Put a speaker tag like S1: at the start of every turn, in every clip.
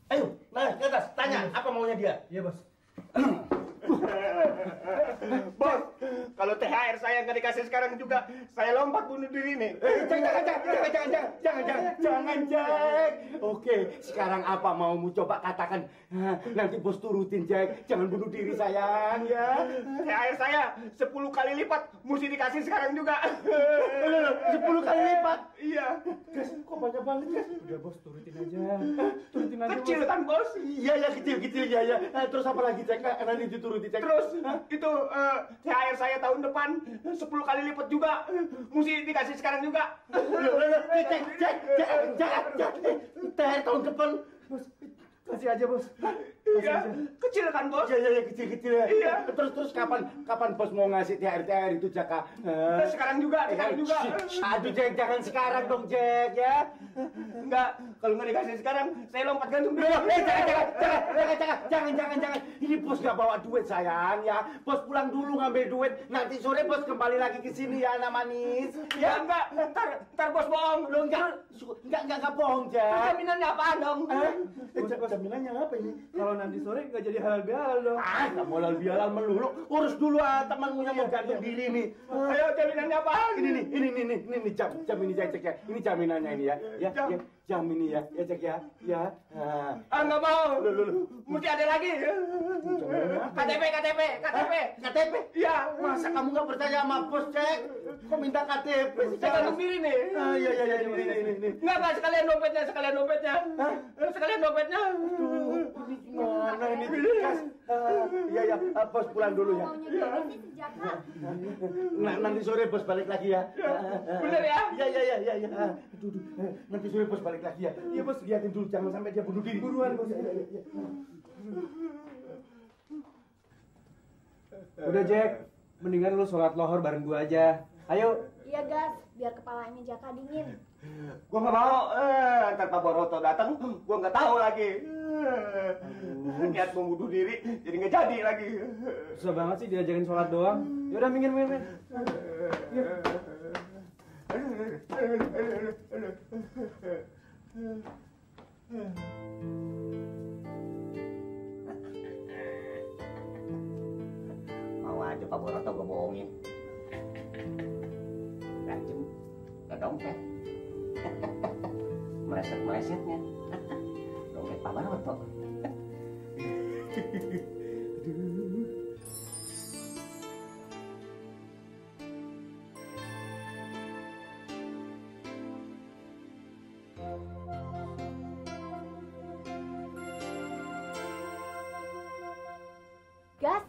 S1: Ayo, naik ke atas, tanya apa maunya dia.
S2: Iya, Bos.
S1: Bos, kalau THR saya nggak dikasih sekarang juga, saya lompat bunuh diri nih. Jangan, Jack. Oke, sekarang apa maumu coba katakan? Nanti bos turutin, Jack. Jangan bunuh diri, sayang, ya. THR saya 10 kali lipat, mesti dikasih sekarang juga. 10 kali lipat? Iya. Gas, kok banyak banget, Gas?
S2: Udah, Bos, turutin aja. Turutin aja,
S1: Kecil kan, Bos? Iya, kecil, ya. Terus apa lagi, Jack? Nanti dituruti, Jack. Terus, itu THR saya tahun depan 10 kali lipat juga. Mesti dikasih sekarang juga. Jack. THR tahun depan.
S2: Bos, kasih aja, Bos.
S1: Iya, kecil kan, Bos? Iya, kecil ya. Iya. Terus kapan Bos mau ngasih THR itu, Jack? Sekarang juga. Aduh, Jack, jangan sekarang dong, Jack, ya. Enggak, kalau nggak dikasih sekarang, saya lompat gantung dulu. Jangan. Ini Bos nggak bawa duit, sayang, ya. Bos pulang dulu ngambil duit. Nanti sore Bos kembali lagi ke sini, ya, anak manis. Ya, enggak. Ntar Bos bohong. Lo enggak bohong, Jack. Jaminannya apaan dong? Jaminannya apa ini?
S2: Kalau nanti sore nggak jadi halal bihalal dong.
S1: Nggak mau halal bihalal melulu. Urus dulu temanmu yang mau gantung diri nih. Ayo, jaminannya apaan? Ini jam ini, Jack, ya. Ini jaminannya ini, ya. Jam ini, ya, Jack, ya. Nggak mau. Mesti ada lagi. KTP. Iya. Masa kamu nggak percaya sama bos, Jack? Kok minta KTP? Saya gantung diri nih. Iya, ini. Nggak, sekalian dompetnya. Sekalian dompetnya. Ini gimana ini? Iya, bos pulang dulu ya. Nanti sore bos balik lagi ya. Bener ya? Iya. Aduh. Nanti sore bos balik lagi ya. Iya, bos, liatin dulu jangan sampai dia bunuh diri. Buruan, bos. Iya.
S2: Udah, Jack. Mendingan lu sholat lohor bareng gua aja. Ayo.
S3: Iya, Gas, biar kepalanya Jaka dingin.
S1: Gua nggak mau. Ntar Pak Boroto datang, gua nggak tahu lagi. Niat mau bunuh diri, jadi nggak jadi lagi.
S2: Susah banget sih diajarin sholat doang. Yaudah, minggir.
S1: Mau aja Pak Boroto gua bohongin. Rajin, gak dompet. Meleset-melesetnya. Dompet Pak Boroto.
S3: Gas,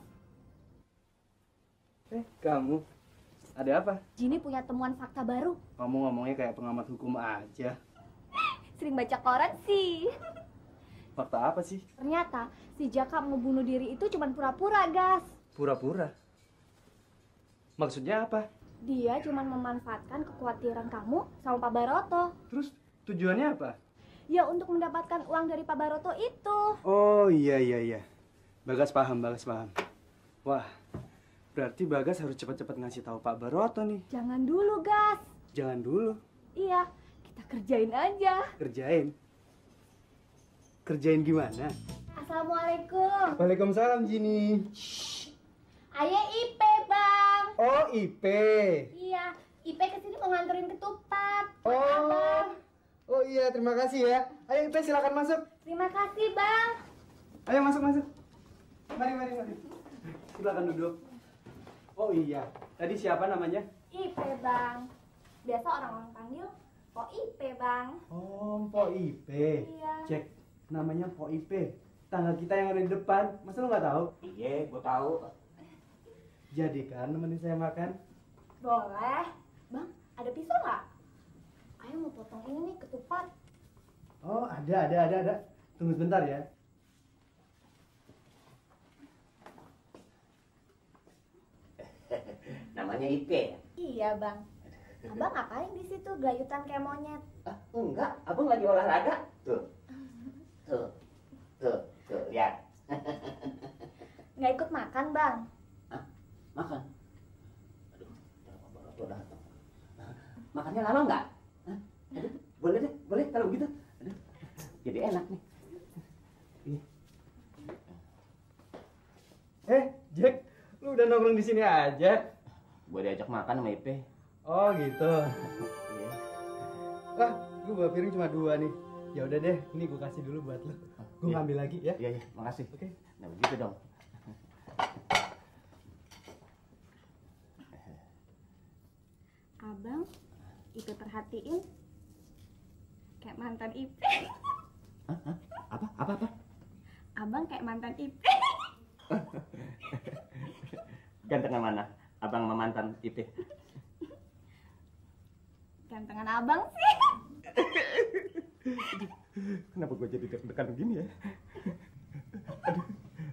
S2: Kamu? Ada apa?
S3: Jini punya temuan fakta baru.
S2: Kamu ngomongnya kayak pengamat hukum aja.
S3: Sering baca koran sih.
S2: Fakta apa sih?
S3: Ternyata si Jaka mau bunuh diri itu cuma pura-pura, Gas.
S2: Pura-pura? Maksudnya apa?
S3: Dia cuma memanfaatkan kekhawatiran kamu sama Pak Baroto.
S2: Terus tujuannya apa?
S3: Ya untuk mendapatkan uang dari Pak Baroto itu.
S2: Oh, iya. Bagas paham. Wah, berarti Bagas harus cepat-cepat ngasih tahu Pak Baroto nih.
S3: Jangan dulu, Gas.
S2: Jangan dulu.
S3: Iya, kita kerjain aja.
S2: Kerjain gimana?
S3: Assalamualaikum.
S2: Waalaikumsalam, Jini.
S3: Ayah IP, Bang.
S2: Oh, IP.
S3: Iya, IP kesini mau nganterin ketupat.
S2: Oh iya, terima kasih ya. Ayo IP, silakan masuk.
S3: Terima kasih, Bang.
S2: Ayo masuk. Mari. Silakan duduk. Oh iya, tadi siapa namanya?
S3: IP, Bang. Biasa orang-orang panggil Pok IP, Bang.
S2: Oh, Pok IP.
S3: Iya.
S2: Cek, namanya Pok IP. Tangga kita yang ada di depan. Masa lo nggak tahu?
S1: Iya, gua tahu.
S2: Jadi kan nemenin saya makan?
S3: Boleh. Bang, ada pisau nggak? Ayo mau potong ini nih, ketupat.
S2: Oh, ada. Tunggu sebentar ya.
S1: Namanya Ike.
S3: Iya, Bang. Abang ngapain di situ gelayutan kayak monyet?
S1: Enggak, abang lagi olahraga. Tuh, lihat.
S3: Nggak ikut makan, Bang?
S1: Makan. Aduh, Pak Boroto datang. Makannya lama nggak? Aduh, boleh kalau begitu. Aduh, jadi enak nih.
S2: Jack, lu udah nongkrong di sini aja?
S1: Gue diajak makan sama Ipe.
S2: Oh gitu.
S1: Iya.
S2: Wah, gue bawa piring cuma 2 nih. Ya udah deh, ini gue kasih dulu buat lu. Gue
S1: Iya.
S2: ngambil lagi ya.
S1: Iya, makasih.
S2: Oke.
S1: Nah, begitu dong.
S3: Abang, Ipe perhatiin. Kayak mantan Ipe.
S1: Hah? Apa?
S3: Abang kayak mantan Ipe.
S1: Gantengan mana? Abang sama mantan Ipe.
S3: Gantengan abang sih.
S1: Kenapa gue jadi deg-degan begini ya? Aduh.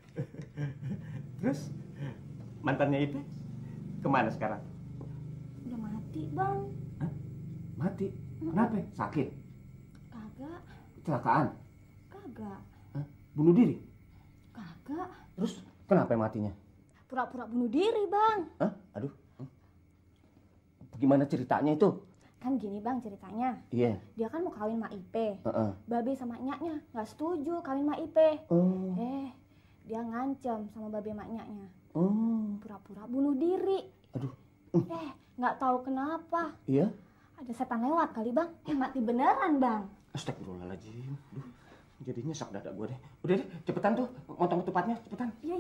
S1: Terus mantannya Ipe kemana sekarang?
S3: Udah mati, Bang.
S1: Hah? Mati? Kenapa? Sakit?
S3: Kagak,
S1: Kecelakaan?
S3: kagak,
S1: Hah? Bunuh diri?
S3: kagak.
S1: Terus kenapa matinya?
S3: Pura-pura bunuh diri, Bang.
S1: Hah? Aduh. Gimana ceritanya itu?
S3: Kan gini, Bang, ceritanya.
S1: Iya.
S3: Dia kan mau kawin sama Ipe.
S1: Heeh.
S3: Babe sama nyaknya nggak setuju kawin sama Ipe.
S1: Oh.
S3: Dia ngancem sama babe sama nyaknya.
S1: Oh.
S3: Pura-pura bunuh diri.
S1: Aduh.
S3: Nggak tahu kenapa.
S1: Iya?
S3: Ada setan lewat kali, Bang. Mati beneran, Bang.
S1: Astagfirullahaladzim. Aduh. Jadi nyesek dada gue deh. Udah deh, cepetan tuh. Motong ketupatnya, cepetan.
S3: Iya.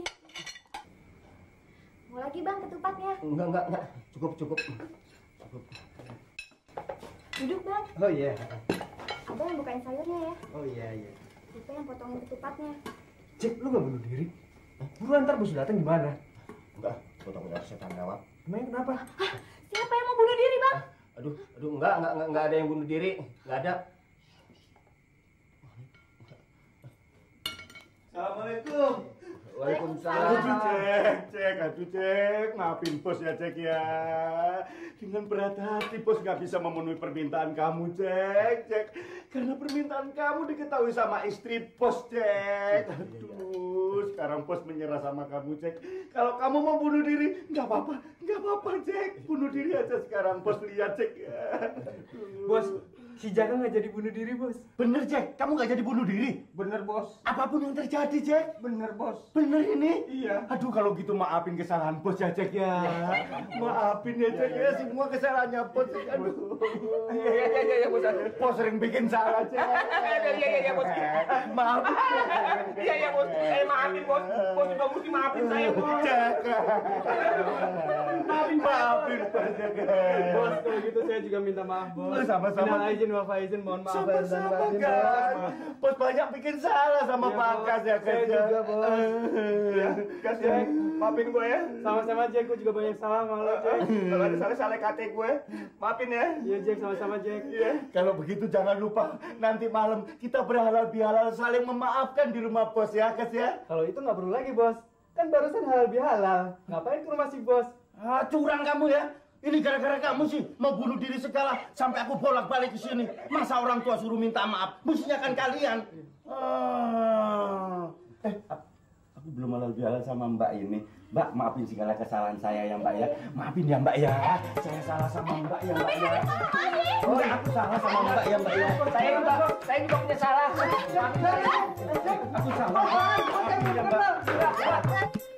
S3: Mau lagi, Bang, ketupatnya.
S1: Enggak. Cukup.
S3: Duduk, Bang.
S2: Oh iya.
S3: Abang yang bukain sayurnya ya.
S2: Oh iya.
S3: Ipe yang potongin ketupatnya.
S2: Jack, lu gak bunuh diri? Buruan ntar bos datang gimana?
S1: Enggak, gue takut ada setan lewat.
S2: Emangnya kenapa?
S3: Siapa yang mau bunuh diri, Bang?
S1: Aduh, enggak ada yang bunuh diri. Enggak ada.
S4: Assalamualaikum.
S1: Waalaikumsalam.
S4: Aduh Cek, maafin bos ya Cek ya. Dengan berat hati bos nggak bisa memenuhi permintaan kamu Cek. Karena permintaan kamu diketahui sama istri bos Cek. Aduh, sekarang bos menyerah sama kamu Cek. Kalau kamu mau bunuh diri, nggak apa-apa Cek. Bunuh diri aja sekarang bos lihat Cek.
S2: Bos, si Jaka nggak jadi bunuh diri, bos.
S4: Bener Cek, kamu nggak jadi bunuh diri.
S2: Bener, bos.
S4: Apapun yang terjadi Cek.
S2: Bener, bos.
S4: Bener ini?
S2: Iya.
S4: Aduh kalau gitu maafin kesalahan bos ya Cek ya. Maafin ya Cek ya, semua kesalahannya bos. Aduh.
S1: Iya, bos.
S4: Bos sering bikin salah Cek.
S1: Iya, bos.
S4: Maaf.
S1: Iya, bos. Saya maafin, bos. Bos juga mesti maafin saya, bos.
S4: Cek. Maafin bos Cek.
S2: Bos, kalau gitu saya juga minta maaf, bos.
S4: Sama-sama.
S2: Minal aizin wal faizin, mohon maaf.
S4: Sama-sama kan. Bos banyak bikin salah sama
S2: Iya,
S4: Pak
S2: bos.
S4: Kas ya
S2: Saya juga, bos.
S4: Ya, Kas ya. Maafin gue ya.
S2: Sama-sama, Jack. Gue juga banyak salah sama lo, Jack.
S4: Kalau ada salah kate gue, maafin ya.
S2: Iya, Jack. Sama-sama, Jack.
S4: Iya. Kalau begitu jangan lupa nanti malam kita berhalal bihalal saling memaafkan di rumah bos ya, Kas ya.
S2: Kalau itu nggak perlu lagi, bos. Kan barusan halal bihalal. Ngapain ke rumah si bos?
S4: Ah, curang kamu ya. Ini gara-gara kamu sih mau bunuh diri segala sampai aku bolak-balik ke sini. Masa orang tua suruh minta maaf? Mestinya kan kalian. Aku belum halal bihalal sama Mbak ini. Mbak, maafin segala kesalahan saya ya Mbak ya. Maafin ya Mbak ya. Saya salah sama Mbak ya Mbak ya. Enggak, aku salah sama Mbak ya Mbak ya.
S1: Saya juga punya salah.
S4: Aku salah. Maafin ya Mbak.